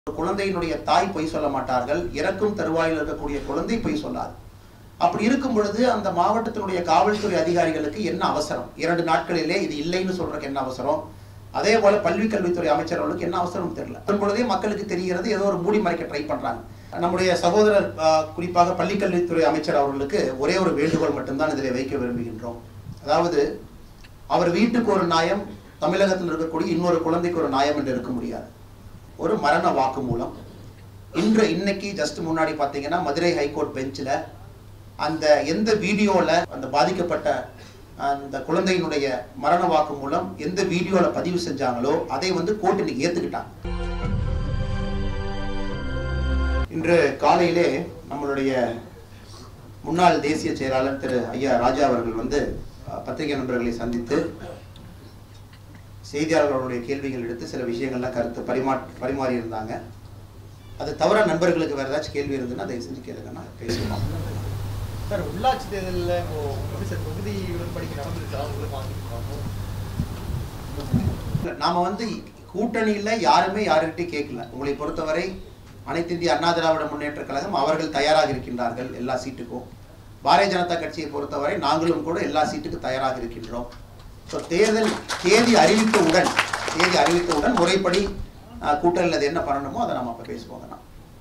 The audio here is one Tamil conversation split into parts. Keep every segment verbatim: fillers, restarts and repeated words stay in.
குழந்தையினுடைய தாய் பொய் சொல்ல மாட்டார்கள், இறக்கும் தருவாயில் இருக்கக்கூடிய குழந்தை பொய் சொல்லாது. அப்படி இருக்கும் பொழுது அந்த மாவட்டத்தினுடைய காவல்துறை அதிகாரிகளுக்கு என்ன அவசரம்? இரண்டு நாட்களிலே இது இல்லைன்னு சொல்றதுக்கு என்ன அவசரம்? அதே போல பள்ளி கல்வித்துறை அமைச்சர் அவர்களுக்கு என்ன அவசரம் தெரியல. பொழுதே மக்களுக்கு தெரிகிறது, ஏதோ ஒரு மூடி மறைக்க ட்ரை பண்றாங்க. நம்முடைய சகோதரர் குறிப்பாக பள்ளி கல்வித்துறை அமைச்சர் அவர்களுக்கு ஒரே ஒரு வேண்டுகோள் மட்டும்தான் இதில் வைக்க விரும்புகின்றோம். அதாவது, அவர் வீட்டுக்கு ஒரு நியாயம், தமிழகத்தில் இருக்கக்கூடிய இன்னொரு குழந்தைக்கு ஒரு நியாயம் என்று இருக்க முடியாது. ஒரு மரண வாக்கு மூலம் இன்று இன்னைக்கு ஜஸ்ட் முன்னாடி பார்த்தீங்கன்னா மதுரை ஹைகோர்ட் பெஞ்சில் அந்த எந்த வீடியோவில் அந்த பாதிக்கப்பட்ட அந்த குழந்தையினுடைய மரண வாக்கு மூலம் எந்த வீடியோவில் பதிவு செஞ்சாங்களோ அதை வந்து கோர்ட் இன்னைக்கு ஏற்றுக்கிட்டாங்க. இன்று காலையிலே நம்மளுடைய முன்னாள் தேசிய செயலாளர் திரு ஐயா ராஜா அவர்கள் வந்து பத்திரிகை நண்பர்களை சந்தித்து செய்தியாளர்களுடைய கேள்விகள் எடுத்து சில விஷயங்கள்லாம் கருத்து பரிமா பரிமாறி இருந்தாங்க. அது தவிர நண்பர்களுக்கு வேறு ஏதாச்சும் கேள்வி இருந்ததுன்னா அதை செஞ்சு கேளுங்கன்னா பேசுவோம். சார், உள்ளாட்சி தேர்தலில் தொகுதி உடன்படிக்கை நடந்துருச்சா? நாம வந்து கூட்டணியில் யாருமே யாருக்கிட்டையும் கேட்கல. உங்களை பொறுத்தவரை அனைத்து இந்திய அண்ணா திராவிட முன்னேற்ற கழகம் அவர்கள் தயாராக இருக்கின்றார்கள் எல்லா சீட்டுக்கும். பாரதிய ஜனதா கட்சியை பொறுத்தவரை நாங்களும் கூட எல்லா சீட்டுக்கும் தயாராக இருக்கின்றோம். தேர்தல் தேதி அறிவித்தவுடன் தேதி அறிவித்தவுடன் முறைப்படி கூட்டணியில் அது என்ன பண்ணணுமோ அதை நம்ம அப்போ பேசுவோங்கண்ணா.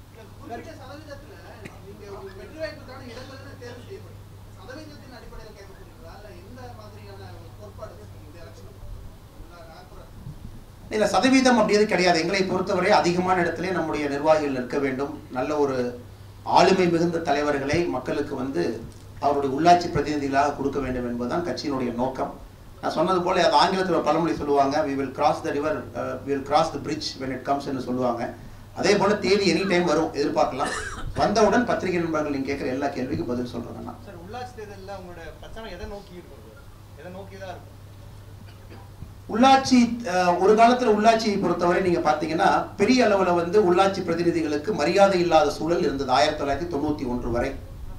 இல்லை, சதவீதம் அப்படியது கிடையாது. எங்களை பொறுத்தவரை அதிகமான இடத்துல நம்முடைய நிர்வாகிகள் இருக்க வேண்டும். நல்ல ஒரு ஆளுமை மிகுந்த தலைவர்களை மக்களுக்கு வந்து அவருடைய உள்ளாட்சி பிரதிநிதிகளாக கொடுக்க வேண்டும் என்பதுதான் கட்சியினுடைய நோக்கம். நான் சொன்னது போல அது ஆங்கிலத்தில் ஒரு பழமொழி சொல்லுவாங்க, we will cross the river, uh, we will cross the bridge when it comes ன்னு சொல்லுவாங்க. அதே போல தேதி எனி டைம் வரும், எதிர்பார்க்கலாம். வந்தவுடன் பத்திரிகை நண்பர்கள் நீங்க கேட்குற எல்லா கேள்விக்கும் பதில் சொல்றேன்னா. சார், உள்ளாட்சி தேர்தலில் உங்களோட பிரச்சனை எதை நோக்கி இருக்கும்? எதை நோக்கி தான் இருக்கும்? உள்ளாட்சி ஒரு காலத்தில் உள்ளாட்சியை பொறுத்தவரை நீங்க பாத்தீங்கன்னா பெரிய அளவில் வந்து உள்ளாட்சி பிரதிநிதிகளுக்கு மரியாதை இல்லாத சூழல் இருந்தது ஆயிரத்தி தொள்ளாயிரத்தி தொண்ணூத்தி ஒன்று வரை.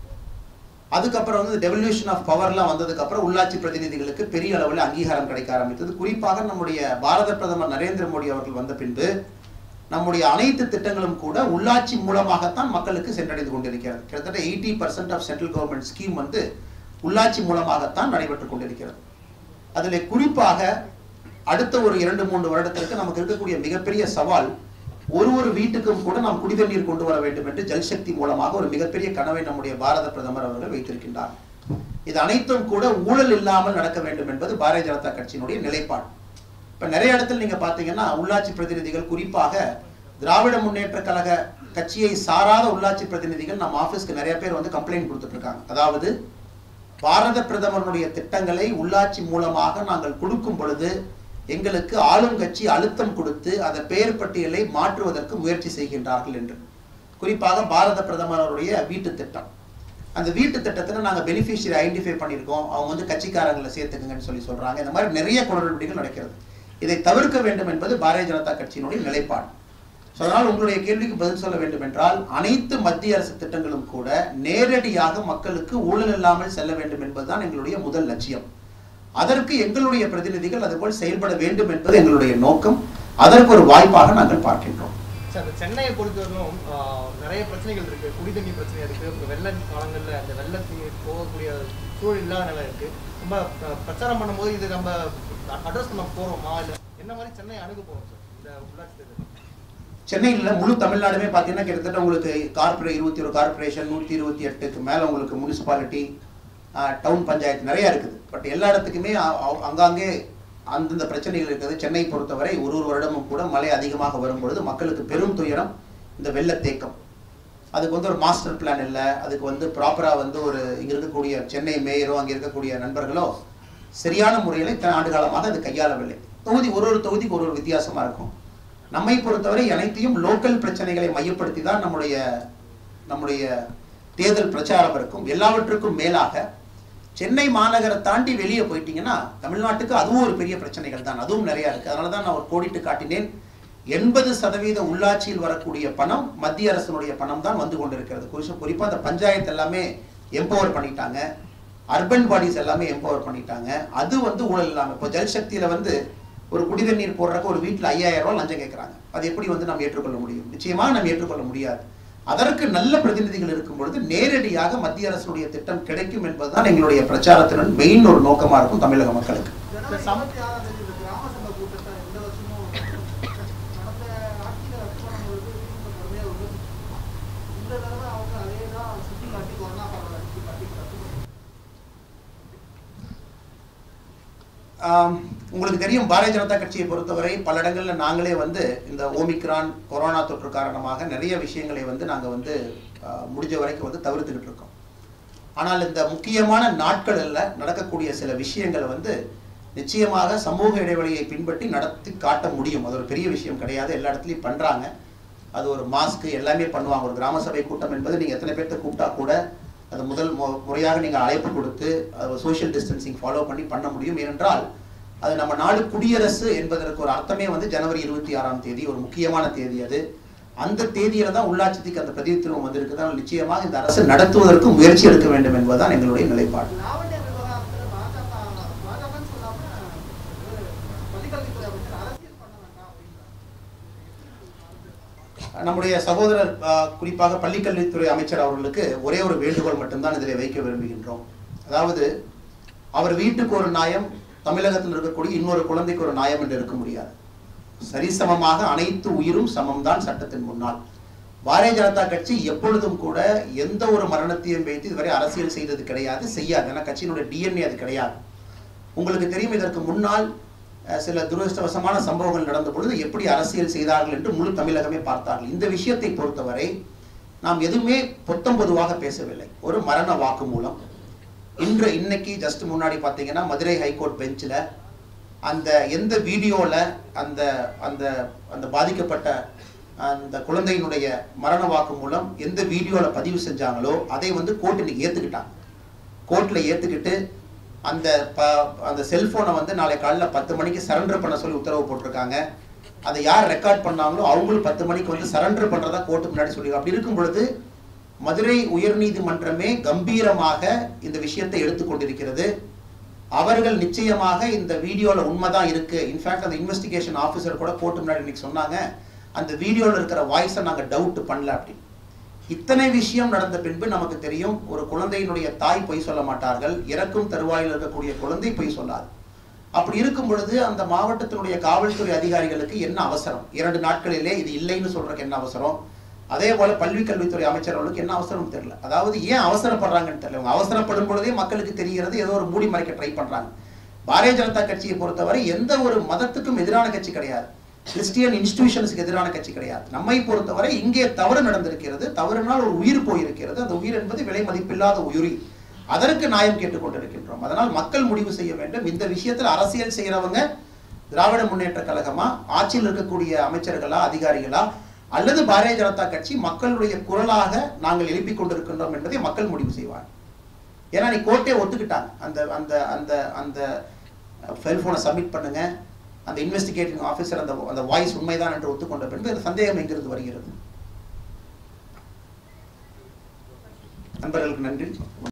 அதுக்கப்புறம் வந்து டெவல்யூஷன் ஆஃப் பவர்லாம் வந்ததுக்கு அப்புறம் உள்ளாட்சி பிரதிநிதிகளுக்கு பெரிய அளவில் அங்கீகாரம் கிடைக்க ஆரம்பித்தது. குறிப்பாக நம்முடைய பாரத பிரதமர் நரேந்திர மோடி அவர்கள் வந்த பின்பு நம்முடைய அனைத்து திட்டங்களும் கூட உள்ளாட்சி மூலமாகத்தான் மக்களுக்கு சென்றடைந்து கொண்டிருக்கிறது. கிட்டத்தட்ட eighty percent of central government scheme வந்து உள்ளாட்சி மூலமாகத்தான் நடைபெற்றுக் கொண்டிருக்கிறது. அதில் குறிப்பாக அடுத்த ஒரு இரண்டு மூன்று வருடத்திற்கு நமக்கு இருக்கக்கூடிய மிகப்பெரிய சவால், ஒரு ஒரு வீட்டுக்கும் கூட நாம் குடிதண்ணீர் கொண்டு வர வேண்டும் என்று ஜல்சக்தி மூலமாக ஒரு மிகப்பெரிய கனவை நம்முடைய பாரத பிரதமர் அவர்கள் வைத்திருக்கின்றார். இது அனைத்தும் கூட ஊழல் இல்லாமல் நடக்க வேண்டும் என்பது பாரதிய ஜனதா கட்சியினுடைய நிலைப்பாடு. இப்ப நிறைய இடத்துல நீங்க பாத்தீங்கன்னா உள்ளாட்சி பிரதிநிதிகள், குறிப்பாக திராவிட முன்னேற்ற கழக கட்சியை சாராத உள்ளாட்சி பிரதிநிதிகள் நம்ம ஆபீஸ்க்கு நிறைய பேர் வந்து கம்ப்ளைண்ட் கொடுத்துட்டு இருக்காங்க. அதாவது, பாரத பிரதமருடைய திட்டங்களை உள்ளாட்சி மூலமாக நாங்கள் கொடுக்கும் பொழுது எங்களுக்கு ஆளும் கட்சி அழுத்தம் கொடுத்து அந்த பெயர் பட்டியலை மாற்றுவதற்கு முயற்சி செய்கின்றார்கள் என்று. குறிப்பாக பாரத பிரதமருடைய வீட்டு திட்டம், அந்த வீட்டு திட்டத்தில் நாங்கள் பெனிஃபிஷியரி ஐடென்டிஃபை பண்ணியிருக்கோம், அவங்க வந்து கட்சிக்காரங்களை சேர்த்துக்குங்கன்னு சொல்லி சொல்றாங்க. இந்த மாதிரி நிறைய குளறுபடிகள் நடக்கிறது. இதை தவிர்க்க வேண்டும் என்பது பாரதிய ஜனதா கட்சியினுடைய நிலைப்பாடு. அதனால் உங்களுடைய கேள்விக்கு பதில் சொல்ல வேண்டும் என்றால், அனைத்து மத்திய அரசு திட்டங்களும் கூட நேரடியாக மக்களுக்கு ஊழல் இல்லாமல் செல்ல வேண்டும் என்பதுதான் எங்களுடைய முதல் லட்சியம். அதற்கு எங்களுடைய பிரதிநிதிகள் அதுபோல் செயல்பட வேண்டும் என்பது எங்களுடைய நோக்கம். அதற்கு ஒரு வாய்ப்பாக நாங்கள் பார்க்கின்றோம். சார், சென்னையை பொறுத்தவரைக்கும் நிறைய பிரச்சனைகள் இருக்கு. குடிதண்ணி பிரச்சனை இருக்கு. வெள்ள காலங்களில் அந்த வெள்ளத்தில் போகக்கூடிய சூழல் இல்லாத நிலை இருக்கு. ரொம்ப பிரச்சாரம் பண்ணும்போது இது நம்ம அட்ரஸ் பண்ண போறோமா, இல்லை என்ன மாதிரி சென்னை அணுக போறோம் சார் இந்த உள்ளாட்சி தேர்தல்? சென்னையில் முழு தமிழ்நாடுமே பார்த்தீங்கன்னா கிட்டத்தட்ட உங்களுக்கு கார்பரே இருபத்தி ஒரு கார்பரேஷன், நூற்றி இருபத்தி எட்டுக்கு மேலே உங்களுக்கு முனிசிபாலிட்டி, டவுன் பஞ்சாயத்து நிறைய இருக்குது. பட் எல்லா இடத்துக்குமே அங்காங்கே அந்தந்த பிரச்சனைகள் இருக்குது. சென்னை பொறுத்தவரை ஒரு ஒரு வருடமும் கூட மழை அதிகமாக வரும் பொழுது மக்களுக்கு பெரும் துயரம் இந்த வெள்ளத்தேக்கம். அதுக்கு வந்து ஒரு மாஸ்டர் பிளான் இல்லை, அதுக்கு வந்து ப்ராப்பராக வந்து ஒரு இங்கே இருக்கக்கூடிய சென்னை மேயரோ அங்கே இருக்கக்கூடிய நண்பர்களோ சரியான முறையில் இத்தனை ஆண்டு காலமாக அது கையாளவில்லை. தொகுதி ஒரு ஒரு தொகுதிக்கு ஒரு ஒரு வித்தியாசமாக இருக்கும். நம்மை பொறுத்தவரை அனைத்தையும் லோக்கல் பிரச்சனைகளை மையப்படுத்தி தான் நம்முடைய நம்முடைய தேர்தல் பிரச்சாரம் இருக்கும். எல்லாவற்றுக்கும் மேலாக சென்னை மாநகரை தாண்டி வெளியே போயிட்டீங்கன்னா தமிழ்நாட்டுக்கு அதுவும் ஒரு பெரிய பிரச்சனைகள் தான், அதுவும் நிறைய இருக்கு. அதனால தான் நான் ஒரு கோடிட்டு காட்டினேன். எண்பது சதவீத உள்ளாட்சியில் வரக்கூடிய பணம் மத்திய அரசினுடைய பணம் தான் வந்து கொண்டிருக்கிறது. குறிப்பா அந்த பஞ்சாயத்து எல்லாமே எம்பவர் பண்ணிட்டாங்க, அர்பன் பாடிஸ் எல்லாமே எம்பவர் பண்ணிட்டாங்க. அது வந்து ஊழல் இல்லாமல் இப்போ ஜல்சக்தியில வந்து ஒரு குடிநீர் போடுறதுக்கு ஒரு வீட்டில் ஐயாயிரம் ரூபாய் லஞ்சம் கேட்குறாங்க. அது எப்படி வந்து நம்ம ஏற்றுக்கொள்ள முடியும்? நிச்சயமாக நம்ம ஏற்றுக்கொள்ள முடியாது. அதற்கு நல்ல பிரதிநிதிகள் இருக்கும் பொழுது நேரடியாக மத்திய அரசுடைய திட்டம் கிடைக்கும் என்பதுதான் எங்களுடைய பிரச்சாரத்தின் மெயின் ஒரு நோக்கமாக இருக்கும் தமிழக மக்களுக்கு. உங்களுக்கு தெரியும், பாரதிய ஜனதா கட்சியை பொறுத்தவரை பல இடங்களில் நாங்களே வந்து இந்த ஓமிக்ரான் கொரோனா தொற்று காரணமாக நிறைய விஷயங்களை வந்து நாங்கள் வந்து முடிஞ்ச வரைக்கும் வந்து தவிர்த்துக்கிட்டு இருக்கோம். ஆனால் இந்த முக்கியமான நாட்களில் நடக்கக்கூடிய சில விஷயங்களை வந்து நிச்சயமாக சமூக இடைவெளியை பின்பற்றி நடத்தி காட்ட முடியும். அது ஒரு பெரிய விஷயம் கிடையாது, எல்லா இடத்துலையும் பண்ணுறாங்க. அது ஒரு மாஸ்க்கு எல்லாமே பண்ணுவாங்க. ஒரு கிராம சபை கூட்டம் என்பது நீங்கள் எத்தனை பேர்த்த கூப்பிட்டா கூட அது முதல் முறையாக நீங்கள் அழைப்பு கொடுத்து அது சோஷியல் டிஸ்டன்சிங் ஃபாலோ பண்ணி பண்ண முடியும். ஏனென்றால் அது நம்ம நாடு குடியரசு என்பதற்கு ஒரு அர்த்தமே வந்து ஜனவரி இருபத்தி ஆறாம் தேதி ஒரு முக்கியமான தேதி. அது அந்த தேதியில தான் உள்ளாட்சிக்கு அந்த பிரதிநிதித்துவம் வந்திருக்கு. நிச்சயமாக இந்த அரசு நடத்துவதற்கு முயற்சி எடுக்க வேண்டும் என்பதுதான் எங்களுடைய நிலைப்பாடு. நம்முடைய சகோதரர் குறிப்பாக பள்ளிக்கல்வித்துறை அமைச்சர் அவர்களுக்கு ஒரே ஒரு வேண்டுகோள் மட்டும்தான் இதில் வைக்க விரும்புகின்றோம். அதாவது அவர் வீட்டுக்கு ஒரு நியாயம், தமிழகத்தில் இருக்கக்கூடிய இன்னொரு குழந்தைக்கு ஒரு நியாயம் என்று இருக்க முடியாது. சரிசமமாக அனைத்து உயிரும் சமம்தான் சட்டத்தின் முன்னால். பாரதிய ஜனதா கட்சி எப்பொழுதும் கூட எந்த ஒரு மரணத்தையும் வைத்து இதுவரை அரசியல் செய்தது கிடையாது, செய்யாது. ஏன்னா கட்சியினுடைய டிஎன்ஏ அது கிடையாது. உங்களுக்கு தெரியும், இதற்கு முன்னால் சில துரதிருஷ்டவசமான சம்பவங்கள் நடந்த பொழுது எப்படி அரசியல் செய்தார்கள் என்று முழு தமிழகமே பார்த்தார்கள். இந்த விஷயத்தை பொறுத்தவரை நாம் எதுவுமே பொத்தம் பொதுவாக பேசவில்லை. ஒரு மரண வாக்கு மூலம் இன்று இன்னைக்கு ஜஸ்ட் முன்னாடி பார்த்தீங்கன்னா மதுரை ஹைகோர்ட் பெஞ்சில் அந்த எந்த வீடியோவில் அந்த அந்த அந்த பாதிக்கப்பட்ட அந்த குழந்தையினுடைய மரண வாக்கு மூலம் எந்த வீடியோவில் பதிவு செஞ்சாங்களோ அதை வந்து கோர்ட் இன்னைக்கு ஏற்றுக்கிட்டாங்க. கோர்ட்டில் ஏற்றுக்கிட்டு அந்த ப அந்த செல்ஃபோனை வந்து நாளை காலையில் பத்து மணிக்கு சரண்டர் பண்ண சொல்லி உத்தரவு போட்டிருக்காங்க. அதை யார் ரெக்கார்ட் பண்ணாங்களோ அவங்களும் பத்து மணிக்கு வந்து சரண்டர் பண்ணுறதா கோர்ட்டு முன்னாடி சொல்லி. அப்படி இருக்கும் பொழுது மதுரை உயர்நீதிமன்றமே கம்பீரமாக இந்த விஷயத்தை எடுத்துக்கொண்டிருக்கிறது. அவர்கள் நிச்சயமாக இந்த வீடியோவில் உண்மைதான் இருக்கு. இன்ஃபேக்ட் அந்த இன்வெஸ்டிகேஷன் ஆஃபீஸர் கூட கோர்ட்டு முன்னாடி இன்னைக்கு சொன்னாங்க, அந்த வீடியோவில் இருக்கிற வாய்ஸை நாங்கள் டவுட் பண்ணல அப்படி. இத்தனை விஷயம் நடந்த பின்பு நமக்கு தெரியும், ஒரு குழந்தையினுடைய தாய் பொய் சொல்ல மாட்டார்கள், இறக்கும் தருவாயில் இருக்கக்கூடிய குழந்தை பொய் சொல்லாது. அப்படி இருக்கும் பொழுது அந்த மாவட்டத்தினுடைய காவல்துறை அதிகாரிகளுக்கு என்ன அவசரம்? இரண்டு நாட்களிலே இது இல்லைன்னு சொல்றதுக்கு என்ன அவசரம்? அதே போல பள்ளி கல்வித்துறை அமைச்சர் அவர்களுக்கு என்ன அவசரம் தெரியல. அதாவது ஏன் அவசரப்படுறாங்கன்னு தெரியல. அவங்க அவசரப்படும் பொழுதே மக்களுக்கு தெரிகிறது, ஏதோ ஒரு மூடி மறைக்க ட்ரை பண்றாங்க. பாரதிய ஜனதா கட்சியை பொறுத்தவரை எந்த ஒரு மதத்துக்கும் எதிரான கட்சி கிடையாது, கிறிஸ்டியன் இன்ஸ்டிடியூஷன்ஸ்க்கு எதிரான கட்சி கிடையாது. நம்மை பொறுத்தவரை இங்கே தவறு நடந்திருக்கிறது, தவறுனால் ஒரு உயிர் போயிருக்கிறது. அந்த உயிர் என்பது விலை மதிப்பில்லாத உயிரி. அதற்கு நியாயம் கேட்டுக்கொண்டிருக்கின்றோம். அதனால் மக்கள் முடிவு செய்ய வேண்டும். இந்த விஷயத்தில் அரசியல் செய்யறவங்க திராவிட முன்னேற்ற கழகமா, ஆட்சியில் இருக்கக்கூடிய அமைச்சர்களா, அதிகாரிகளா, அல்லது பாரதிய ஜனதா கட்சி மக்களுடைய குரலாக நாங்கள் எழுப்பிக் கொண்டிருக்கின்றோம் என்பதை மக்கள் முடிவு செய்வார். ஏன்னா நீ கோர்ட்டே ஒத்துக்கிட்டாங்க, அந்த அந்த அந்த அந்த செல்போனை சப்மிட் பண்ணுங்க, அந்த இன்வெஸ்டிகேட்டிங் ஆஃபீஸர் அந்த அந்த வாய்ஸ் உண்மைதான் என்று ஒத்துக்கொண்ட பின்பு சந்தேகம் எங்கிருந்து வருகிறது? நண்பர்களுக்கு நன்றி.